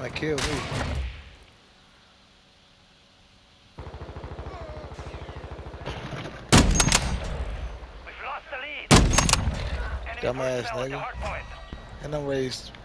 trying to kill me. We've lost the lead. Enemy Dumbass personnel at the nigga. hard point. And I'm raised